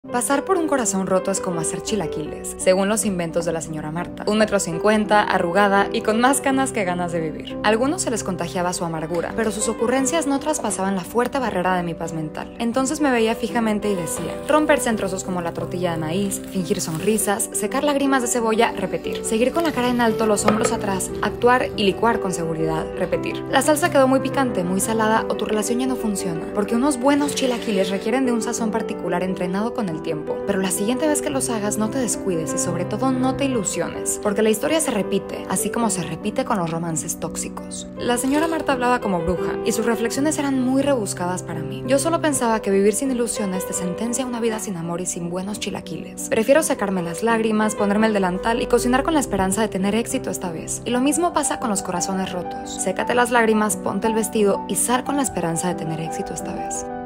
Pasar por un corazón roto es como hacer chilaquiles, según los inventos de la señora Marta. 1,50 m, arrugada y con más canas que ganas de vivir. A algunos se les contagiaba su amargura, pero sus ocurrencias no traspasaban la fuerte barrera de mi paz mental. Entonces me veía fijamente y decía: romperse en trozos como la tortilla de maíz, fingir sonrisas, secar lágrimas de cebolla, repetir. Seguir con la cara en alto, los hombros atrás, actuar y licuar con seguridad, repetir. La salsa quedó muy picante, muy salada o tu relación ya no funciona, porque unos buenos chilaquiles requieren de un sazón particular entrenado con el tiempo. Pero la siguiente vez que los hagas no te descuides y sobre todo no te ilusiones, porque la historia se repite, así como se repite con los romances tóxicos. La señora Marta hablaba como bruja y sus reflexiones eran muy rebuscadas para mí. Yo solo pensaba que vivir sin ilusiones te sentencia a una vida sin amor y sin buenos chilaquiles. Prefiero secarme las lágrimas, ponerme el delantal y cocinar con la esperanza de tener éxito esta vez. Y lo mismo pasa con los corazones rotos. Sécate las lágrimas, ponte el vestido y sal con la esperanza de tener éxito esta vez.